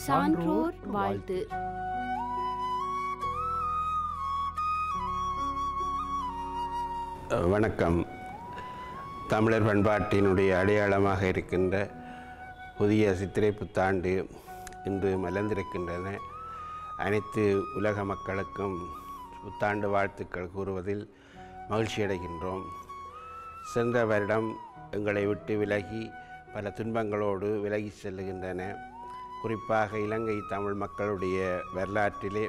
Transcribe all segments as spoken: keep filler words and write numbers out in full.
சான்றோர் வாழ்த்து. வணக்கம். தமிழர் பண்பாட்டினுடைய அடையாளமாக இருக்கின்ற புதிய சித்திரை புத்தாண்டு இன்று மலர்ந்திருக்கின்றன. அனைத்து உலக மக்களுக்கும் புத்தாண்டு வாழ்த்துக்கள் கூறுவதில் மகிழ்ச்சி அடைகின்றோம். சென்ற வருடம் எங்களை விட்டு விலகி பல துன்பங்களோடு விலகி செல்லுகின்றன. குறிப்பாக இலங்கை தமிழ் மக்களுடைய வரலாற்றிலே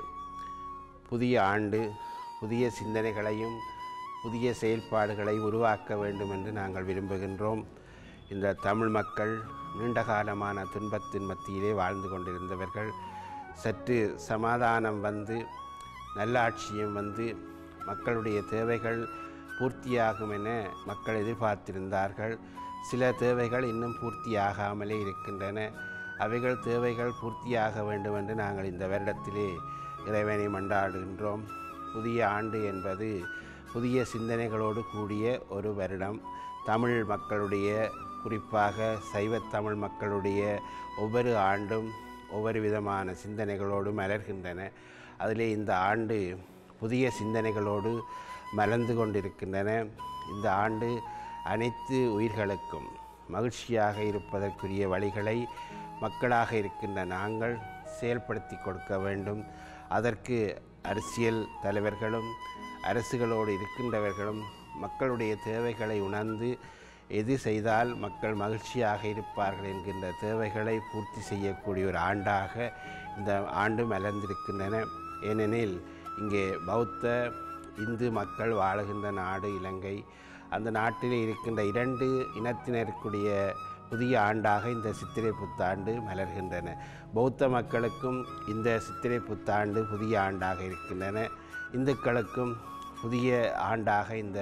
புதிய ஆண்டு புதிய சிந்தனைகளையும் புதிய செயல்பாடுகளை உருவாக்க வேண்டும் என்று நாங்கள் விரும்புகின்றோம். இந்த தமிழ் மக்கள் நீண்ட காலமான துன்பத்தின் மத்தியிலே வாழ்ந்து கொண்டிருந்தவர்கள். சற்று சமாதானம் வந்து நல்லாட்சியும் வந்து மக்களுடைய தேவைகள் பூர்த்தியாகும் என மக்கள் எதிர்பார்த்திருந்தார்கள். சில தேவைகள் இன்னும் பூர்த்தியாகாமலே இருக்கின்றன. அவைகள் தேவைகள் பூர்த்தியாக வேண்டும் என்று நாங்கள் இந்த வருடத்திலே இறைவனை மன்றாடுகின்றோம். புதிய ஆண்டு என்பது புதிய சிந்தனைகளோடு கூடிய ஒரு வருடம். தமிழ் மக்களுடைய, குறிப்பாக சைவ தமிழ் மக்களுடைய ஒவ்வொரு ஆண்டும் ஒவ்வொரு விதமான சிந்தனைகளோடு மலர்கின்றன. அதிலே இந்த ஆண்டு புதிய சிந்தனைகளோடு மலர்ந்து கொண்டிருக்கின்றன. இந்த ஆண்டு அனைத்து உயிர்களுக்கும் மகிழ்ச்சியாக இருப்பதற்குரிய வழிகளை மக்களாக இருக்கின்ற நாங்கள் செயல்படுத்தி கொடுக்க வேண்டும். அதற்கு அரசியல் தலைவர்களும் அரசுகளோடு இருக்கின்றவர்களும் மக்களுடைய தேவைகளை உணர்ந்து எது செய்தால் மக்கள் மகிழ்ச்சியாக இருப்பார்கள் என்கின்ற தேவைகளை பூர்த்தி செய்யக்கூடிய ஒரு ஆண்டாக இந்த ஆண்டு மலர்ந்திருக்கின்றன. ஏனெனில் இங்கே பௌத்த இந்து மக்கள் வாழுகின்ற நாடு இலங்கை. அந்த நாட்டில் இருக்கின்ற இரண்டு இனத்தினருக்குடைய புதிய ஆண்டாக இந்த சித்திரை புத்தாண்டு மலர்கின்றன. பௌத்த மக்களுக்கும் இந்த சித்திரை புத்தாண்டு புதிய ஆண்டாக இருக்கின்றன. இந்துக்களுக்கும் புதிய ஆண்டாக இந்த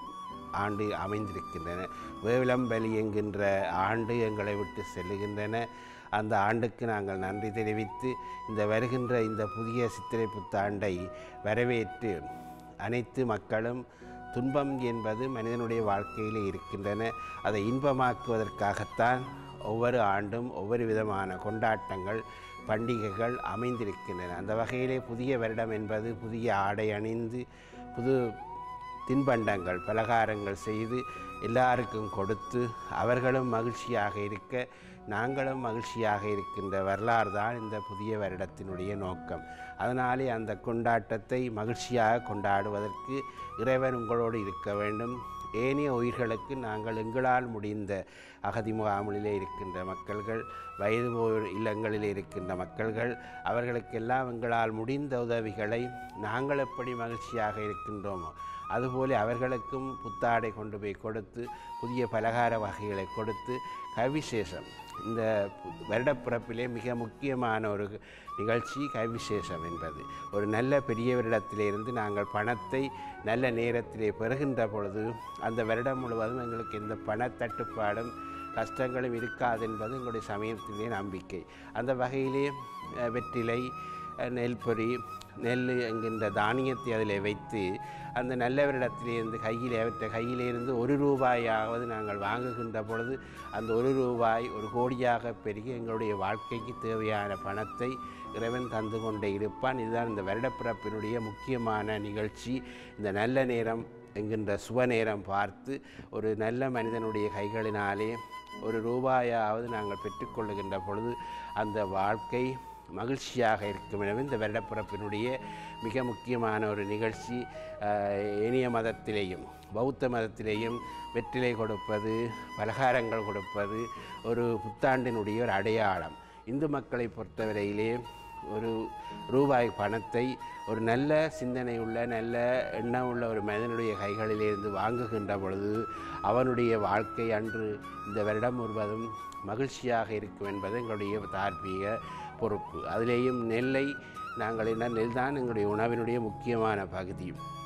ஆண்டு அமைந்திருக்கின்றன. வேவிலம்பலி என்கின்ற ஆண்டு எங்களை விட்டு செல்லுகின்றன. அந்த ஆண்டுக்கு நாங்கள் நன்றி தெரிவித்து இந்த வருகின்ற இந்த புதிய சித்திரை புத்தாண்டை வரவேற்று அனைத்து மக்களும் துன்பம் என்பது மனிதனுடைய வாழ்க்கையில் இருக்கின்றன. அதை இன்பமாக்குவதற்காகத்தான் ஒவ்வொரு ஆண்டும் ஒவ்வொரு விதமான கொண்டாட்டங்கள் பண்டிகைகள் அமைந்திருக்கின்றன. அந்த வகையிலே புதிய வருடம் என்பது புதிய ஆடை அணிந்து புது தின்பண்டங்கள் பலகாரங்கள் செய்து எல்லாருக்கும் கொடுத்து அவர்களும் மகிழ்ச்சியாக இருக்க நாங்களும் மகிழ்ச்சியாக இருக்கின்ற வரலாறு தான் இந்த புதிய வருடத்தினுடைய நோக்கம். அதனாலே அந்த கொண்டாட்டத்தை மகிழ்ச்சியாக கொண்டாடுவதற்கு இறைவன் உங்களோடு இருக்க வேண்டும். ஏனைய உயிர்களுக்கு நாங்கள் எங்களால் முடிந்த அகதி முகாமிலே இருக்கின்ற மக்கள்கள், வயது போர் இல்லங்களில் இருக்கின்ற மக்கள்கள், அவர்களுக்கெல்லாம் எங்களால் முடிந்த உதவிகளை நாங்கள் எப்படி மகிழ்ச்சியாக இருக்கின்றோமோ அதுபோல அவர்களுக்கும் புத்தாடை கொண்டு போய் கொடுத்து புதிய பலகார வகைகளை கொடுத்து கவிசேஷம், இந்த வருடப்பிறப்பிலே மிக முக்கியமான ஒரு நிகழ்ச்சி கவிசேஷம் என்பது. ஒரு நல்ல பெரியவரிடத்திலிருந்து நாங்கள் பணத்தை நல்ல நேரத்திலே பெறுகின்ற பொழுது அந்த வருடம் முழுவதும் எங்களுக்கு எந்த பணத்தட்டுப்பாடும் கஷ்டங்களும் இருக்காது என்பது எங்களுடைய சமயத்திலே நம்பிக்கை. அந்த வகையிலே வெற்றிலை, நெல் பொறி, நெல் என்கின்ற தானியத்தை அதில் வைத்து அந்த நல்லவரிடத்திலிருந்து கையில் அவற்றை கையிலிருந்து ஒரு ரூபாயாவது நாங்கள் வாங்குகின்ற பொழுது அந்த ஒரு ரூபாய் ஒரு கோடியாக பெருகி எங்களுடைய வாழ்க்கைக்கு தேவையான பணத்தை இறைவன் தந்து கொண்டே இருப்பான். இதுதான் இந்த வருடப்பிறப்பினுடைய முக்கியமான நிகழ்ச்சி. இந்த நல்ல நேரம் என்கின்ற சுப நேரம் பார்த்து ஒரு நல்ல மனிதனுடைய கைகளினாலே ஒரு ரூபாயாவது நாங்கள் பெற்றுக்கொள்ளுகின்ற பொழுது அந்த வாழ்க்கை மகிழ்ச்சியாக இருக்கும். எனவே இந்த வருடப்பிறப்பினுடைய மிக முக்கியமான ஒரு நிகழ்ச்சி. ஏனைய மதத்திலேயும் பௌத்த மதத்திலேயும் வெற்றிலை கொடுப்பது, பலகாரங்கள் கொடுப்பது ஒரு புத்தாண்டினுடைய ஒரு அடையாளம். இந்து மக்களை பொறுத்தவரையிலே ஒரு ரூபாய் பணத்தை ஒரு நல்ல சிந்தனை உள்ள நல்ல எண்ணம் உள்ள ஒரு மனிதனுடைய கைகளிலிருந்து வாங்குகின்ற பொழுது அவனுடைய வாழ்க்கை அன்று இந்த வருடம் முழுவதும் மகிழ்ச்சியாக இருக்கும் என்பது எங்களுடைய தார்மீக பொறுப்பு. அதிலேயும் நெல்லை நாங்கள் என்ன நெல் தான் எங்களுடைய உணவினுடைய முக்கியமான பகுதி.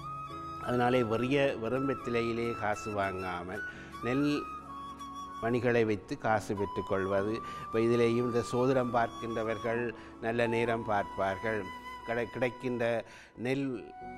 அதனாலே வெறிய வெறும் வெற்றிலையிலே காசு வாங்காமல் நெல் மணிகளை வைத்து காசு பெற்றுக்கொள்வது. இப்போ இதிலேயும் இந்த சோதிடம் பார்க்கின்றவர்கள் நல்ல நேரம் பார்ப்பார்கள். கிடை கிடைக்கின்ற நெல்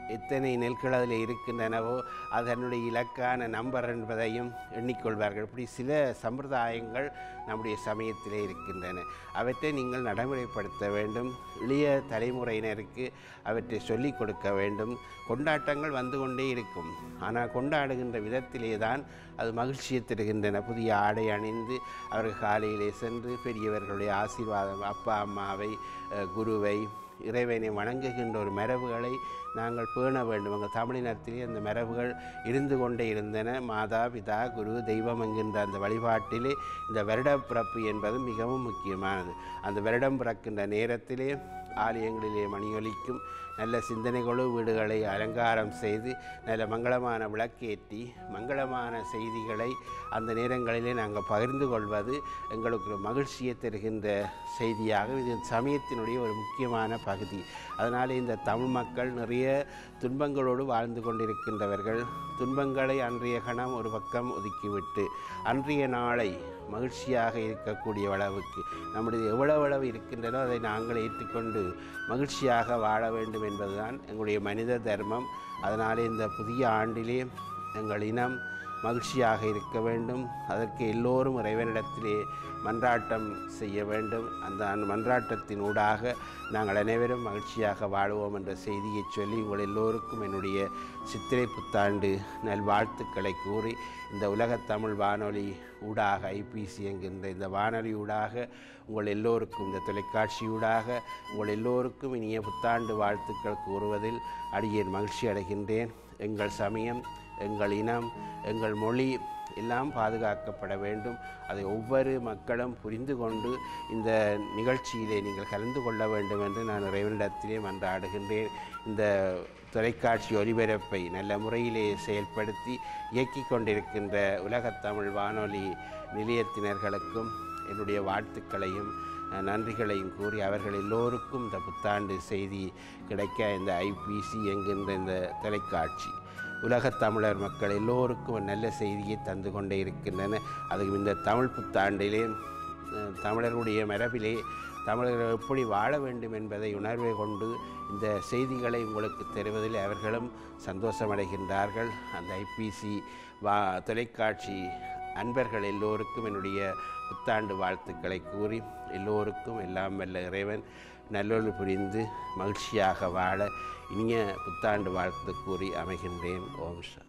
எத்தனை நெல்கள் அதில் இருக்கின்றனவோ அதனுடைய இலக்கான நம்பர் என்பதையும் எண்ணிக்கொள்வார்கள். இப்படி சில சம்பிரதாயங்கள் நம்முடைய சமயத்திலே இருக்கின்றன. அவற்றை நீங்கள் நடைமுறைப்படுத்த வேண்டும். இளைய தலைமுறையினருக்கு அவற்றை சொல்லிக் கொடுக்க வேண்டும். கொண்டாட்டங்கள் வந்து கொண்டே இருக்கும். ஆனால் கொண்டாடுகின்ற விதத்திலே தான் அது மகிழ்ச்சியை தருகின்றன. புதிய ஆடை அணிந்து அவர்கள் காலையிலே சென்று பெரியவர்களுடைய ஆசீர்வாதம், அப்பா அம்மாவை, குருவை, இறைவனை வணங்குகின்ற ஒரு மரபுகளை நாங்கள் பேண வேண்டும். எங்கள் தமிழினத்திலே அந்த மரபுகள் இருந்து கொண்டே இருந்தன. மாதா, பிதா, குரு, தெய்வம் என்கின்ற அந்த வழிபாட்டிலே இந்த வருட பிறப்பு என்பது மிகவும் முக்கியமானது. அந்த வருடம் பிறக்கின்ற நேரத்திலே ஆலயங்களிலே மணியொலிக்கும். நல்ல சிந்தனைகளோ வீடுகளை அலங்காரம் செய்து நல்ல மங்களமான விளக்கேற்றி மங்களமான செய்திகளை அந்த நேரங்களிலே நாங்கள் பகிர்ந்து கொள்வது எங்களுக்கு ஒரு மகிழ்ச்சியை தருகின்ற செய்தியாக இது சமயத்தினுடைய ஒரு முக்கியமான பகுதி. அதனால் இந்த தமிழ் மக்கள் நிறைய துன்பங்களோடு வாழ்ந்து கொண்டிருக்கின்றவர்கள். துன்பங்களை அன்றைய கணம் ஒரு பக்கம் ஒதுக்கிவிட்டு அன்றைய நாளை மகிழ்ச்சியாக இருக்கக்கூடிய அளவுக்கு நம்முடைய எவ்வளவு இருக்கின்றனோ அதை நாங்கள் ஏற்றுக்கொண்டு மகிழ்ச்சியாக வாழ வேண்டும் என்பதுதான் எங்களுடைய மனித தர்மம். அதனாலே இந்த புதிய ஆண்டிலே எங்கள் இனம் மகிழ்ச்சியாக இருக்க வேண்டும். அதற்கு எல்லோரும் இறைவனிடத்திலே மன்றாட்டம் செய்ய வேண்டும். அந்த மன்றாட்டத்தின் ஊடாக நாங்கள் அனைவரும் மகிழ்ச்சியாக வாழுவோம் என்ற செய்தியை சொல்லி உங்கள் எல்லோருக்கும் என்னுடைய சித்திரை புத்தாண்டு நல்வாழ்த்துக்களை கூறி இந்த உலகத்தமிழ் வானொலி ஊடாக ஐபிசி என்கின்ற இந்த வானொலி ஊடாக உங்கள் எல்லோருக்கும் இந்த தொலைக்காட்சியூடாக உங்கள் எல்லோருக்கும் இனிய புத்தாண்டு வாழ்த்துக்கள் கூறுவதில் அடியேன் மகிழ்ச்சி அடைகின்றேன். எங்கள் சமயம், எங்கள் இனம், எங்கள் மொழி எல்லாம் பாதுகாக்கப்பட வேண்டும். அதை ஒவ்வொரு மக்களும் புரிந்து கொண்டு இந்த நிகழ்ச்சியிலே நீங்கள் கலந்து கொள்ள வேண்டும் என்று நான் இறைவனிடத்திலே மன்றாடுகின்றேன். இந்த தொலைக்காட்சி ஒலிபரப்பை நல்ல முறையிலே செயல்படுத்தி இயக்கி கொண்டிருக்கின்ற உலகத்தமிழ் வானொலி நிலையத்தினர்களுக்கும் என்னுடைய வாழ்த்துக்களையும் நன்றிகளையும் கூறி அவர்கள் எல்லோருக்கும் இந்த புத்தாண்டு செய்தி கிடைக்க இந்த ஐபிசி என்கின்ற இந்த தொலைக்காட்சி உலகத்தமிழர் மக்கள் எல்லோருக்கும் நல்ல செய்தியை தந்து கொண்டே இருக்கின்றன. அதுவும் இந்த தமிழ் புத்தாண்டிலே தமிழர்களுடைய மரபிலே தமிழர்கள் எப்படி வாழ வேண்டும் என்பதை உணர்வை கொண்டு இந்த செய்திகளை உங்களுக்கு தருவதில் அவர்களும் சந்தோஷமடைகின்றார்கள். அந்த ஐபிசி வா தொலைக்காட்சி அன்பர்கள் எல்லோருக்கும் என்னுடைய புத்தாண்டு வாழ்த்துக்களை கூறி எல்லோருக்கும் எல்லாம் வல்ல இறைவன் நல்லொரு புரிந்து மகிழ்ச்சியாக வாழ இனிய புத்தாண்டு வாழ்த்து கூறி அமைகின்றேன். ஓம் சா.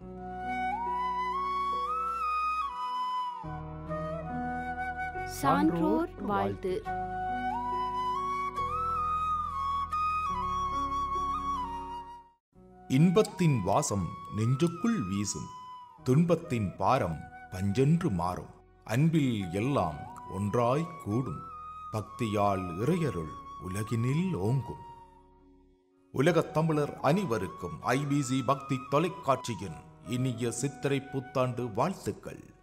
சான்றோர் வாழ்த்து. இன்பத்தின் வாசம் நெஞ்சுக்குள் வீசும், துன்பத்தின் பாரம் பஞ்சென்று மாறும், அன்பில் எல்லாம் ஒன்றாய் கூடும், பக்தியால் இறையருள் உலகினில் ஓங்கும். உலகத் தமிழர் அனைவருக்கும் ஐபிசி பக்தி தொலைக்காட்சியின் இனிய சித்திரை புத்தாண்டு வாழ்த்துக்கள்.